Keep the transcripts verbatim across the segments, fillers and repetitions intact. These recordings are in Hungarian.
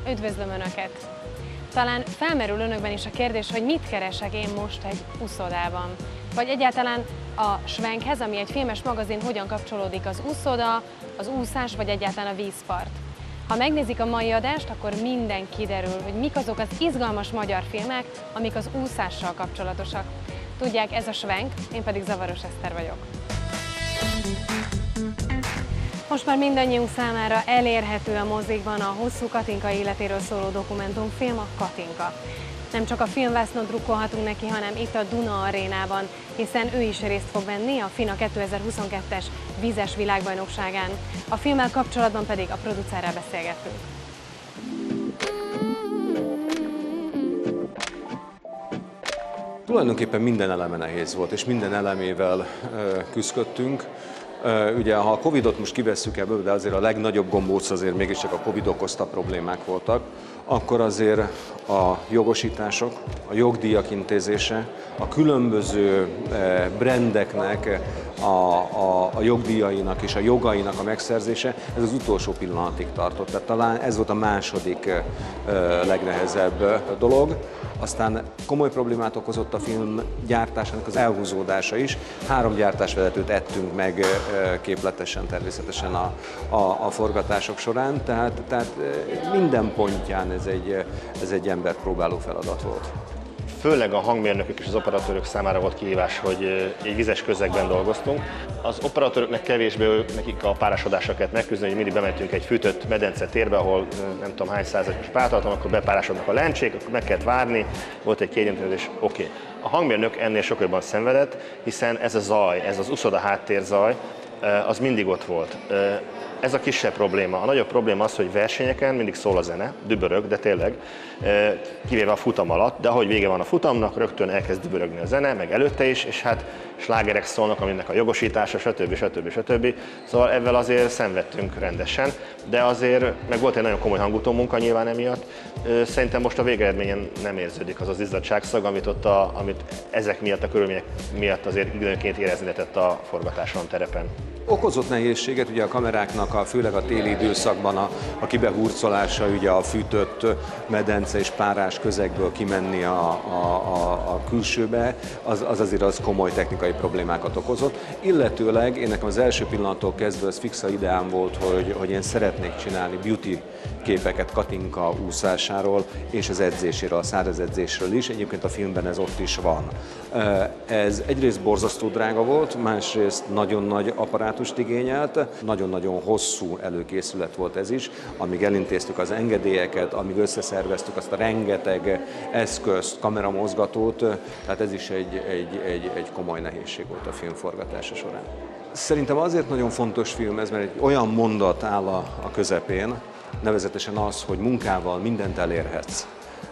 Üdvözlöm Önöket! Talán felmerül Önökben is a kérdés, hogy mit keresek én most egy úszodában. Vagy egyáltalán a Schwenkhez, ami egy filmes magazin, hogyan kapcsolódik az úszoda, az úszás, vagy egyáltalán a vízpart. Ha megnézik a mai adást, akkor minden kiderül, hogy mik azok az izgalmas magyar filmek, amik az úszással kapcsolatosak. Tudják, ez a Schwenk, én pedig Zavaros Eszter vagyok. Most már mindannyiunk számára elérhető a mozikban a hosszú Katinka életéről szóló dokumentumfilm, a Katinka. Nem csak a filmvásznon drukkolhatunk neki, hanem itt a Duna Arénában, hiszen ő is részt fog venni a FINA kétezer-huszonkettes vízes világbajnokságán. A filmmel kapcsolatban pedig a producerrel beszélgettünk. Tulajdonképpen minden eleme nehéz volt, és minden elemével küzdöttünk. Ugye, ha a Covidot most kivesszük ebből, de azért a legnagyobb gombóc azért mégiscsak a Covid okozta problémák voltak, akkor azért a jogosítások, a jogdíjak intézése, a különböző brandeknek a, a, a jogdíjainak és a jogainak a megszerzése, ez az utolsó pillanatig tartott. Tehát talán ez volt a második legnehezebb dolog. Aztán komoly problémát okozott a film gyártásának az elhúzódása is. Három gyártásvezetőt ettünk meg képletesen természetesen a, a, a forgatások során, tehát, tehát minden pontján ez egy, ez egy emberpróbáló feladat volt. Főleg a hangmérnökök és az operatőrök számára volt kihívás, hogy egy vizes közegben dolgoztunk. Az operatőröknek kevésbé nekik a párásodással kellett megküzdeni, hogy mindig bementünk egy fűtött medence térbe, ahol nem tudom hány százalékos pártartalom, akkor bepárásodnak a lencsék, akkor meg kellett várni, volt egy kiegyenlítődés, oké. Okay. A hangmérnök ennél sokkal jobban szenvedett, hiszen ez a zaj, ez az uszoda háttérzaj, az mindig ott volt. Ez a kisebb probléma. A nagyobb probléma az, hogy versenyeken mindig szól a zene, dübörög, de tényleg, kivéve a futam alatt, de ahogy vége van a futamnak, rögtön elkezd dübörögni a zene, meg előtte is, és hát slágerek szólnak, aminek a jogosítása, stb. stb. stb. Szóval ezzel azért szenvedtünk rendesen, de azért meg volt egy nagyon komoly hangutó munka nyilván emiatt. Szerintem most a végeredményen nem érződik az az izzadságszag, amit, ott a, amit ezek miatt, a körülmények miatt azért időnként érezni lehetett a forgatáson, terepen. Okozott nehézséget ugye a kameráknak, a, főleg a téli időszakban a, a kibehurcolása, ugye a fűtött medence és párás közegből kimenni a, a, a, a külsőbe, az, az azért az komoly technikai problémákat okozott. Illetőleg én nekem az első pillanattól kezdve az fixa ideám volt, hogy, hogy én szeretnék csinálni beauty képeket Katinka úszásáról és az edzéséről, a száraz edzésről is. Egyébként a filmben ez ott is van. Ez egyrészt borzasztó drága volt, másrészt nagyon nagy apparátust igényelt, nagyon-nagyon hosszú előkészület volt ez is, amíg elintéztük az engedélyeket, amíg összeszerveztük azt a rengeteg eszközt, kameramozgatót, tehát ez is egy, egy, egy, egy komoly nehézség volt a film forgatása során. Szerintem azért nagyon fontos film ez, mert egy olyan mondat áll a, a közepén, nevezetesen az, hogy munkával mindent elérhetsz,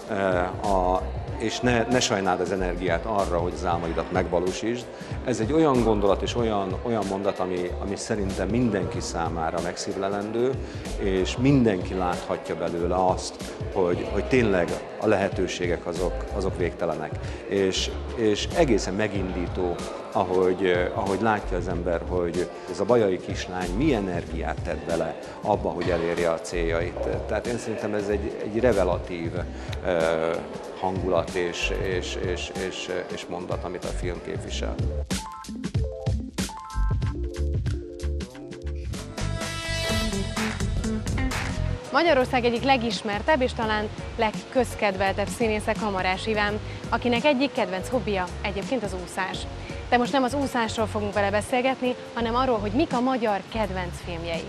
a, és ne, ne sajnáld az energiát arra, hogy az álmaidat megvalósítsd. Ez egy olyan gondolat és olyan, olyan mondat, ami, ami szerintem mindenki számára megszívlelendő, és mindenki láthatja belőle azt, hogy, hogy tényleg a lehetőségek azok, azok végtelenek. És, és egészen megindító, ahogy, ahogy látja az ember, hogy ez a bajai kislány mi energiát tett bele abba, hogy elérje a céljait. Tehát én szerintem ez egy, egy revelatív uh, hangulat és, és, és, és, és mondat, amit a film képvisel. Magyarország egyik legismertebb és talán legközkedveltebb színésze Kamarás Iván, akinek egyik kedvenc hobbija egyébként az úszás. De most nem az úszásról fogunk vele beszélgetni, hanem arról, hogy mik a magyar kedvenc filmjei.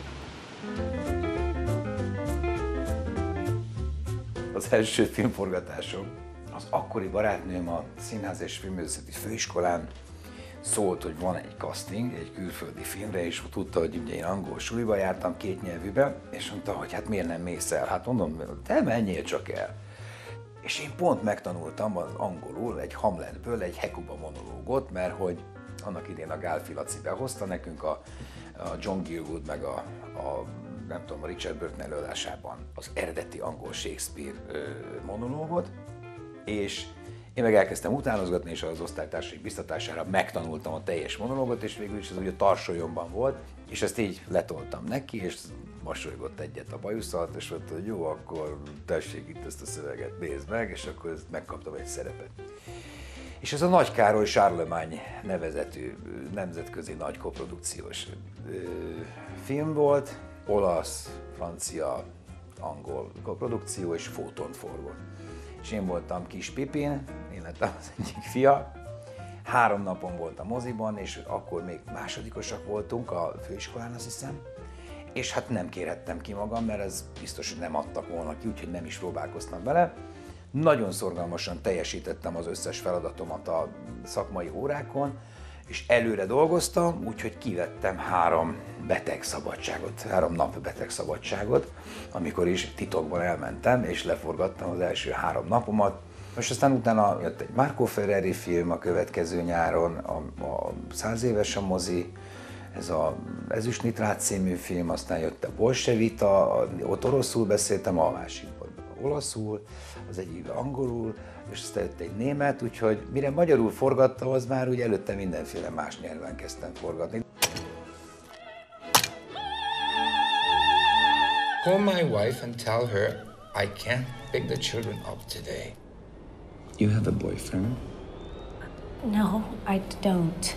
Az első filmforgatásom, az akkori barátnőm a Színház és Filmművészeti Főiskolán szólt, hogy van egy casting egy külföldi filmre, és tudta, hogy ugye én angol suliba jártam, két nyelvűbe, és mondta, hogy hát miért nem mész el? Hát mondom, te menjél csak el. És én pont megtanultam az angolul egy Hamletből egy Hekuba monológot, mert hogy annak idén a Gál Filaci behozta nekünk a, a John Gielgud meg a, a nem tudom, a Richard Burton előadásában az eredeti angol Shakespeare monológot, és Én meg elkezdtem utánozgatni, és az osztálytársaik biztatására megtanultam a teljes monológot, és végül is ez ugye tarsolyomban volt, és ezt így letoltam neki, és mosolygott egyet a bajuszat, és mondta, hogy jó, akkor tessék itt ezt a szöveget, nézd meg, és akkor ezt megkaptam egy szerepet. És ez a Nagy Károly Charlemagne nevezetű nemzetközi nagy koprodukciós film volt, olasz, francia, angol koprodukció, és fótont forgott. És én voltam Kis Pipin, én lettem az egyik fia. Három napon volt a moziban, és akkor még másodikosak voltunk a főiskolán, azt hiszem. És hát nem kérhettem ki magam, mert ez biztos, hogy nem adtak volna ki, úgyhogy nem is próbálkoztam vele. Nagyon szorgalmasan teljesítettem az összes feladatomat a szakmai órákon, és előre dolgoztam, úgyhogy kivettem három betegszabadságot, három nap betegszabadságot, amikor is titokban elmentem, és leforgattam az első három napomat. És aztán utána jött egy Marco Ferreri film a következő nyáron, a, a száz éves a mozi, ez a Ezüst Nitrát című film, aztán jött a Bolsevita, ott oroszul beszéltem, a másikban olaszul, az egyik angolul, és aztán jött egy német, úgyhogy mire magyarul forgattam, az már úgy előtte mindenféle más nyelven kezdtem forgatni. Call my wife and tell her I can't pick the children up today. You have a boyfriend? No, I don't.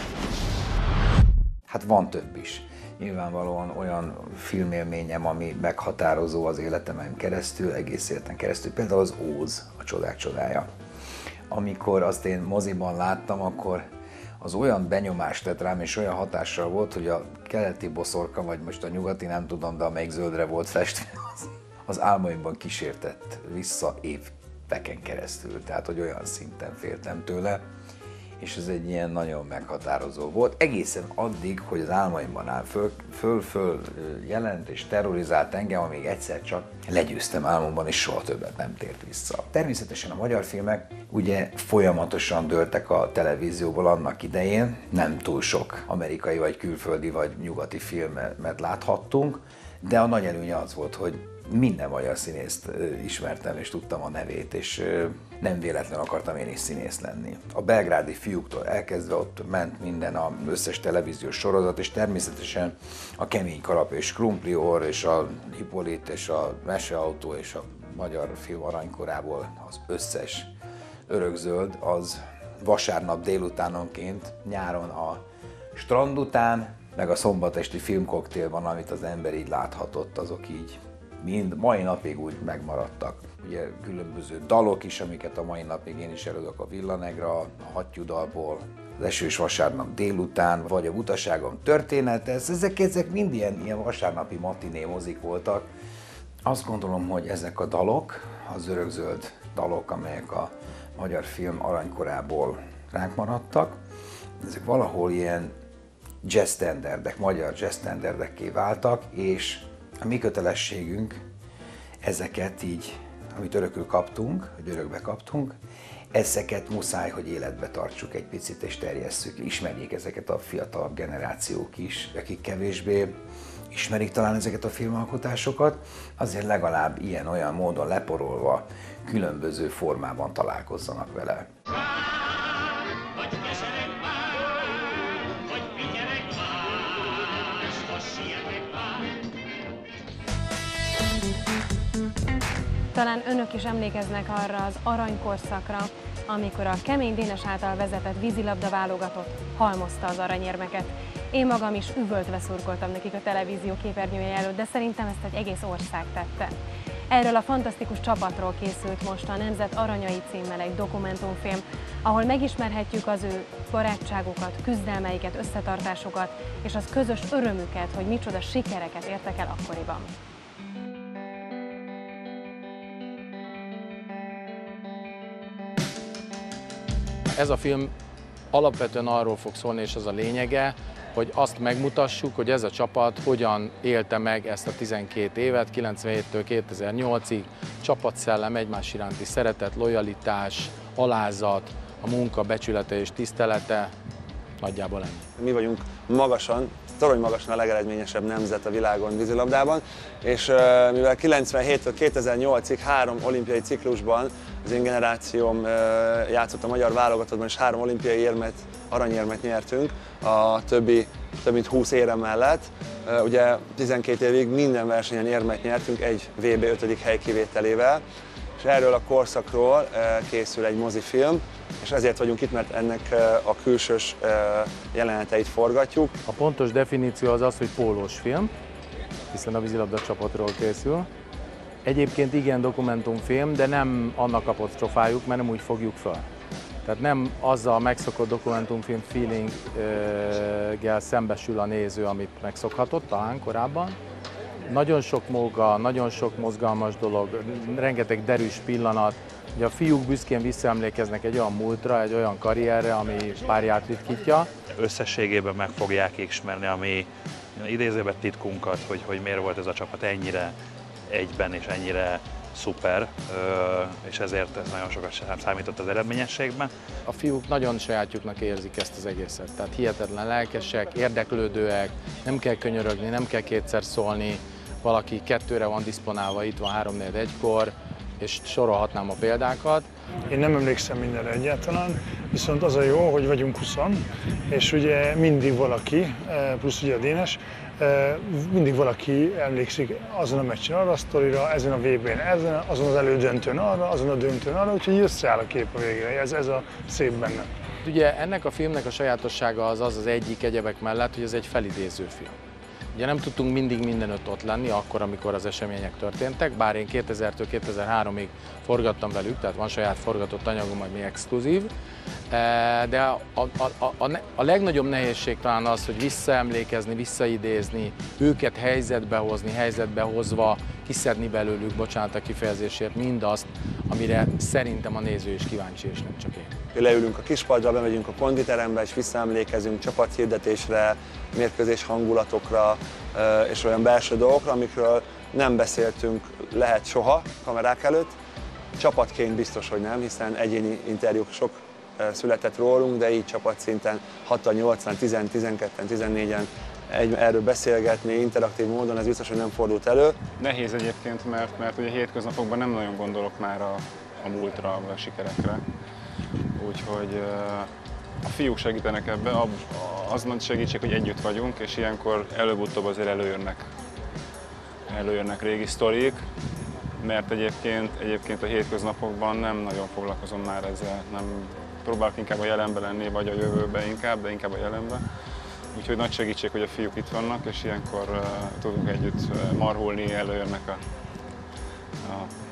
Hát van több is. Nyilvánvalóan olyan filmélményem, ami meghatározó az életemen keresztül, egész életen keresztül, például az Óz, a csodák csodája. Amikor azt én moziban láttam, akkor az olyan benyomást tett rám, és olyan hatással volt, hogy a keleti boszorka, vagy most a nyugati, nem tudom, de amelyik zöldre volt festve, az, az álmaimban kísértett vissza éveken keresztül, tehát hogy olyan szinten féltem tőle, és ez egy ilyen nagyon meghatározó volt. Egészen addig, hogy az álmaimban áll föl, föl, föl jelent és terrorizált engem, amíg egyszer csak legyőztem álmomban, és soha többet nem tért vissza. Természetesen a magyar filmek ugye folyamatosan dőltek a televízióból annak idején, nem túl sok amerikai, vagy külföldi, vagy nyugati filmet láthattunk, de a nagy előnye az volt, hogy minden magyar színészt ismertem, és tudtam a nevét, és nem véletlenül akartam én is színész lenni. A belgrádi fiúktól elkezdve ott ment minden, az összes televíziós sorozat, és természetesen a Kemény Kalap és Krumpli Orr, és a Hippolit, és a Meseautó, és a magyar film aranykorából az összes örökzöld, az vasárnap délutánonként, nyáron a strand után, meg a szombatesti filmkoktélban, amit az ember így láthatott, azok így mind mai napig úgy megmaradtak. Ugye különböző dalok is, amiket a mai napig én is előadok, a Villanegra, a Hattyúdalból, az Esős vasárnap délután, vagy a Butaságom története, ezek, ezek mind ilyen, ilyen vasárnapi matiné mozik voltak. Azt gondolom, hogy ezek a dalok, az örökzöld dalok, amelyek a magyar film aranykorából ránk maradtak, ezek valahol ilyen jazz standardek, magyar jazz standardekké váltak, és a mi kötelességünk ezeket így, amit örökül kaptunk, vagy örökbe kaptunk, ezeket muszáj, hogy életbe tartsuk egy picit és terjesszük, ismerjék ezeket a fiatalabb generációk is, akik kevésbé ismerik talán ezeket a filmalkotásokat, azért legalább ilyen-olyan módon leporolva különböző formában találkozzanak vele. Talán önök is emlékeznek arra az aranykorszakra, amikor a Kemény Dénes által vezetett vízilabda válogatott halmozta az aranyérmeket. Én magam is üvöltve szurkoltam nekik a televízió képernyője előtt, de szerintem ezt egy egész ország tette. Erről a fantasztikus csapatról készült most a Nemzet Aranyai címmel egy dokumentumfilm, ahol megismerhetjük az ő barátságukat, küzdelmeiket, összetartásokat és az közös örömüket, hogy micsoda sikereket értek el akkoriban. Ez a film alapvetően arról fog szólni, és az a lényege, hogy azt megmutassuk, hogy ez a csapat hogyan élte meg ezt a tizenkét évet, kilencvenhéttől kétezer-nyolcig, csapatszellem, egymás iránti szeretet, lojalitás, alázat, a munka becsülete és tisztelete, nagyjából ennyi. Mi vagyunk magasan, torony magasan a legeredményesebb nemzet a világon vízilabdában, és mivel kilencvenhéttől kétezer-nyolcig három olimpiai ciklusban az én generációm játszott a magyar válogatottban, és három olimpiai érmet, aranyérmet nyertünk a többi több mint húsz érem mellett. Ugye tizenkét évig minden versenyen érmet nyertünk, egy vé bé ötödik hely kivételével, és erről a korszakról készül egy mozifilm, és ezért vagyunk itt, mert ennek a külsős jeleneteit forgatjuk. A pontos definíció az az, hogy pólós film, hiszen a vízilabda csapatról készül. Egyébként igen dokumentumfilm, de nem annak apostrofáljuk, mert nem úgy fogjuk fel. Tehát nem azzal a megszokott dokumentumfilm feelinggel szembesül a néző, amit megszokhatott talán korábban. Nagyon sok móka, nagyon sok mozgalmas dolog, rengeteg derűs pillanat. Ugye a fiúk büszkén visszaemlékeznek egy olyan múltra, egy olyan karrierre, ami párját ritkítja. Összességében meg fogják ismerni a mi idézőben titkunkat, hogy, hogy miért volt ez a csapat ennyire egyben és ennyire szuper, és ezért ez nagyon sokat számított az eredményességben. A fiúk nagyon sajátjuknak érzik ezt az egészet, tehát hihetetlen lelkesek, érdeklődőek, nem kell könyörögni, nem kell kétszer szólni, valaki kettőre van diszponálva, itt van három négy egykor, és sorolhatnám a példákat. Én nem emlékszem mindenre egyáltalán, viszont az a jó, hogy vagyunk húszan, és ugye mindig valaki, plusz ugye a Dénes, mindig valaki emlékszik azon a meccsen arra a sztorira, ezen a vé bén, ezen, azon az elődöntőn arra, azon a döntőn arra, úgyhogy összeáll a kép a végére, ez, ez a szép benne. Ugye ennek a filmnek a sajátossága az az az egyik egyebek mellett, hogy ez egy felidéző film. Ugye nem tudtunk mindig mindenütt ott lenni, akkor, amikor az események történtek, bár én kétezertől kétezer-háromig forgattam velük, tehát van saját forgatott anyagom, ami exkluzív, de a, a, a, a, a legnagyobb nehézség talán az, hogy visszaemlékezni, visszaidézni, őket helyzetbe hozni, helyzetbe hozva, kiszedni belőlük, bocsánat a kifejezésért, mindazt, amire szerintem a néző is kíváncsi, és nem csak én. Leülünk a kispadra, bemegyünk a konditerembe, és visszaemlékezünk csapathirdetésre, mérkőzés hangulatokra és olyan belső dolgokra, amikről nem beszéltünk lehet soha kamerák előtt. Csapatként biztos, hogy nem, hiszen egyéni interjúk sok született rólunk, de így csapatszinten hatan, nyolcan, tízen, tizenketten, tizennégyen erről beszélgetni interaktív módon, ez biztos, hogy nem fordult elő. Nehéz egyébként, mert, mert ugye hétköznapokban nem nagyon gondolok már a, a múltra, vagy a sikerekre. Úgyhogy a fiúk segítenek ebbe, az nagy segítség, hogy együtt vagyunk, és ilyenkor előbb-utóbb azért előjönnek, előjönnek régi sztorik, mert egyébként, egyébként a hétköznapokban nem nagyon foglalkozom már ezzel, nem próbálok inkább a jelenben lenni, vagy a jövőben inkább, de inkább a jelenben. Úgyhogy nagy segítség, hogy a fiúk itt vannak, és ilyenkor uh, tudunk együtt uh, marhulni, előjönnek a, a,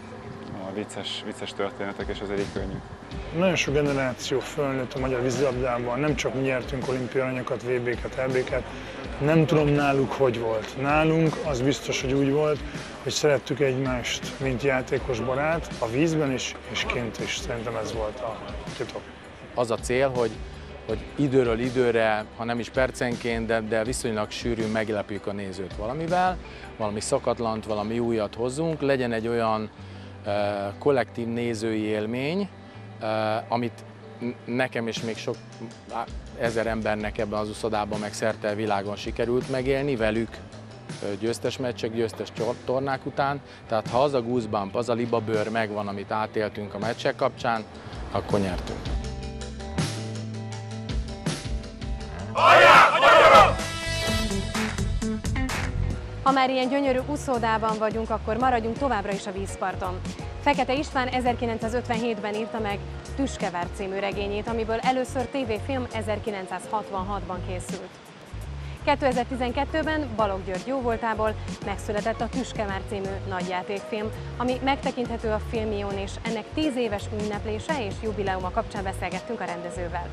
a vicces, vicces történetek, és azért így könnyű. Nagyon sok generáció fölnőtt a magyar vízilabdában, nem csak mi nyertünk olimpiai aranyokat, vé béket, é béket. Nem tudom náluk, hogy volt. Nálunk az biztos, hogy úgy volt, hogy szerettük egymást, mint játékos barát, a vízben is, és kint is. Szerintem ez volt a titok. Az a cél, hogy, hogy időről időre, ha nem is percenként, de, de viszonylag sűrűn meglepjük a nézőt valamivel, valami szokatlant, valami újat hozzunk, legyen egy olyan uh, kollektív nézői élmény, uh, amit nekem és még sok ezer embernek ebben az uszodában meg szerte a világon sikerült megélni, velük győztes meccsek, győztes tornák után. Tehát ha az a goosebump, az a libabőr megvan, amit átéltünk a meccsek kapcsán, akkor nyertünk. Ha már ilyen gyönyörű úszódában vagyunk, akkor maradjunk továbbra is a vízparton. Fekete István ezerkilencszázötvenhétben írta meg Tüskevár című regényét, amiből először tévéfilm ezerkilencszázhatvanhatban készült. kétezer-tizenkettőben Balogh György jóvoltából megszületett a Tüskevár című nagyjátékfilm, ami megtekinthető a Filmión, és ennek tíz éves ünneplése és jubileuma kapcsán beszélgettünk a rendezővel.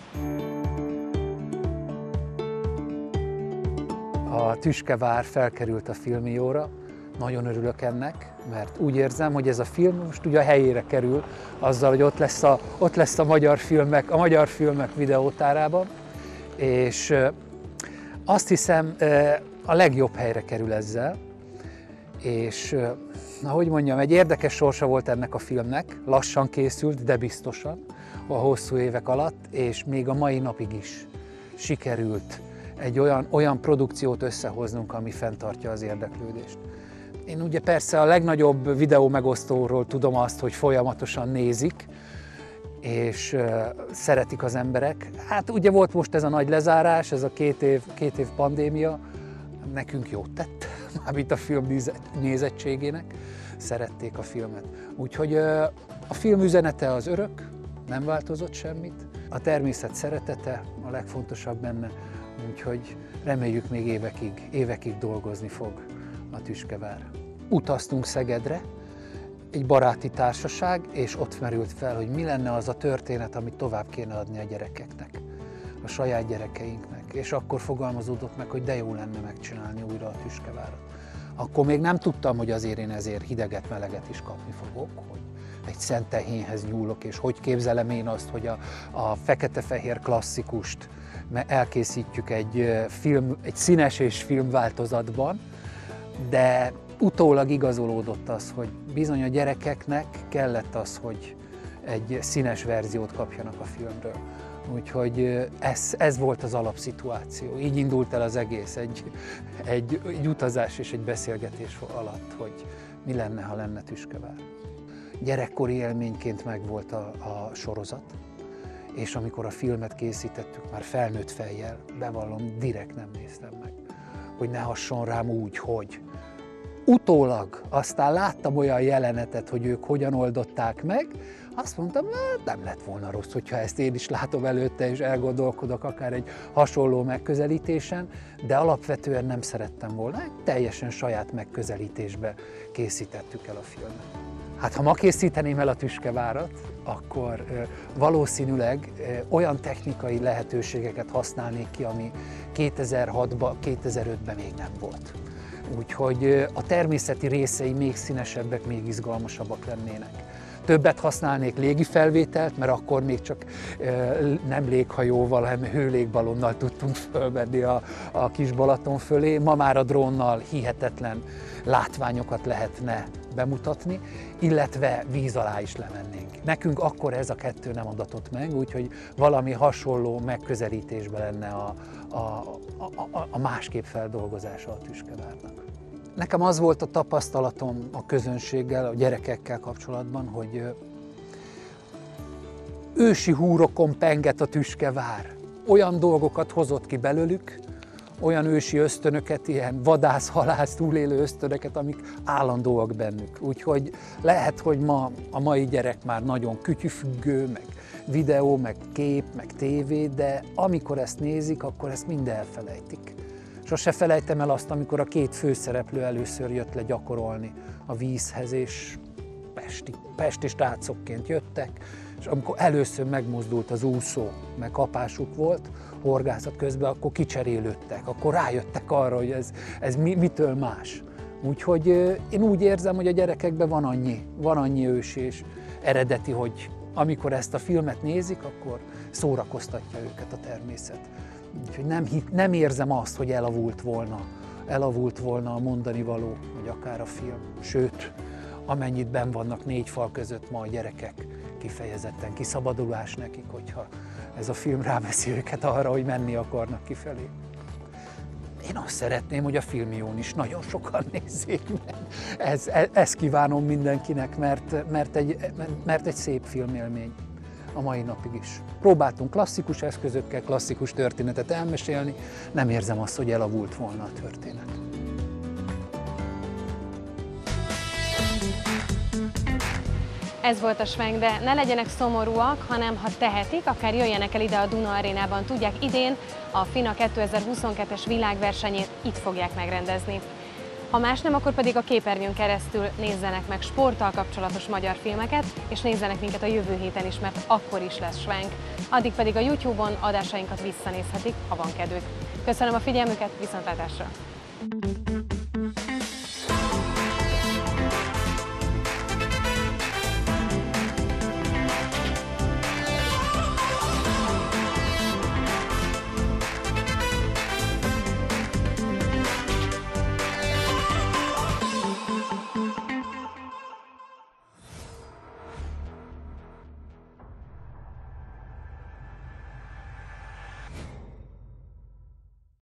A Tüskevár felkerült a Filmióra, nagyon örülök ennek, mert úgy érzem, hogy ez a film most ugye a helyére kerül, azzal, hogy ott lesz a, ott lesz a magyar filmek, a magyar filmek videótárában, és azt hiszem a legjobb helyre kerül ezzel, és ahogy mondjam, egy érdekes sorsa volt ennek a filmnek, lassan készült, de biztosan a hosszú évek alatt, és még a mai napig is sikerült egy olyan, olyan produkciót összehoznunk, ami fenntartja az érdeklődést. Én ugye persze a legnagyobb videó megosztóról tudom azt, hogy folyamatosan nézik, és uh, szeretik az emberek. Hát ugye volt most ez a nagy lezárás, ez a két év, két év pandémia, nekünk jót tett, mármint a film nézettségének, szerették a filmet. Úgyhogy uh, a film üzenete az örök, nem változott semmit, a természet szeretete a legfontosabb benne, úgyhogy reméljük még évekig, évekig dolgozni fog a Tüskevár. Utaztunk Szegedre, egy baráti társaság, és ott merült fel, hogy mi lenne az a történet, amit tovább kéne adni a gyerekeknek, a saját gyerekeinknek. És akkor fogalmazódott meg, hogy de jó lenne megcsinálni újra a Tüskevárat. Akkor még nem tudtam, hogy azért én ezért hideget, meleget is kapni fogok, hogy egy szent tehénhez nyúlok, és hogy képzelem én azt, hogy a, a fekete-fehér klasszikust elkészítjük egy, film, egy színes és film változatban, de utólag igazolódott az, hogy bizony a gyerekeknek kellett az, hogy egy színes verziót kapjanak a filmről. Úgyhogy ez, ez volt az alapszituáció. Így indult el az egész, egy, egy, egy utazás és egy beszélgetés alatt, hogy mi lenne, ha lenne Tüskevár. Gyerekkori élményként megvolt a, a sorozat, és amikor a filmet készítettük, már felnőtt fejjel, bevallom, direkt nem néztem meg, hogy ne hasson rám úgy, hogy utólag aztán láttam olyan jelenetet, hogy ők hogyan oldották meg, azt mondtam, nem lett volna rossz, hogyha ezt én is látom előtte, és elgondolkodok akár egy hasonló megközelítésen, de alapvetően nem szerettem volna, egy teljesen saját megközelítésbe készítettük el a filmet. Hát ha ma készíteném el a Tüskevárat, akkor valószínűleg olyan technikai lehetőségeket használnék ki, ami kétezer-hatban, kétezer-ötben még nem volt. Úgyhogy a természeti részei még színesebbek, még izgalmasabbak lennének. Többet használnék légifelvételt, mert akkor még csak nem léghajóval, hanem hőlégballonnal tudtunk fölmenni a, a kis Balaton fölé. Ma már a drónnal hihetetlen látványokat lehetne bemutatni, illetve víz alá is lemennénk. Nekünk akkor ez a kettő nem adatott meg, úgyhogy valami hasonló megközelítésben lenne a, a, a, a másképp feldolgozása a Tüskevárnak. Nekem az volt a tapasztalatom a közönséggel, a gyerekekkel kapcsolatban, hogy ősi húrokon penget a Tüskevár. Olyan dolgokat hozott ki belőlük, olyan ősi ösztönöket, ilyen vadász-halász túlélő ösztönöket, amik állandóak bennük. Úgyhogy lehet, hogy ma a mai gyerek már nagyon kütyüfüggő, meg videó, meg kép, meg tévé, de amikor ezt nézik, akkor ezt mind elfelejtik. Sose felejtem el azt, amikor a két főszereplő először jött le gyakorolni a vízhez, és pesti, pesti srácokként jöttek, és amikor először megmozdult az úszó, meg kapásuk volt, horgászat közben, akkor kicserélődtek, akkor rájöttek arra, hogy ez, ez mi, mitől más. Úgyhogy én úgy érzem, hogy a gyerekekben van annyi, van annyi ősi és eredeti, hogy amikor ezt a filmet nézik, akkor szórakoztatja őket a természet. Úgyhogy nem, nem érzem azt, hogy elavult volna, elavult volna a mondani való, vagy akár a film. Sőt, amennyit benn vannak négy fal között ma a gyerekek, kifejezetten kiszabadulás nekik, hogyha ez a film ráveszi őket arra, hogy menni akarnak kifelé. Én azt szeretném, hogy a Filmión is nagyon sokan nézzék meg. Ez, ez, ezt kívánom mindenkinek, mert, mert, egy, mert egy szép filmélmény a mai napig is. Próbáltunk klasszikus eszközökkel klasszikus történetet elmesélni, nem érzem azt, hogy elavult volna a történet. Ez volt a Schwenk, de ne legyenek szomorúak, hanem ha tehetik, akár jöjjenek el ide a Duna Arénában. Tudják, idén a FINA kétezer-huszonkettes világversenyét itt fogják megrendezni. Ha más nem, akkor pedig a képernyőn keresztül nézzenek meg sporttal kapcsolatos magyar filmeket, és nézzenek minket a jövő héten is, mert akkor is lesz Schwenk. Addig pedig a YouTube-on adásainkat visszanézhetik, ha van kedvük. Köszönöm a figyelmüket, viszontlátásra!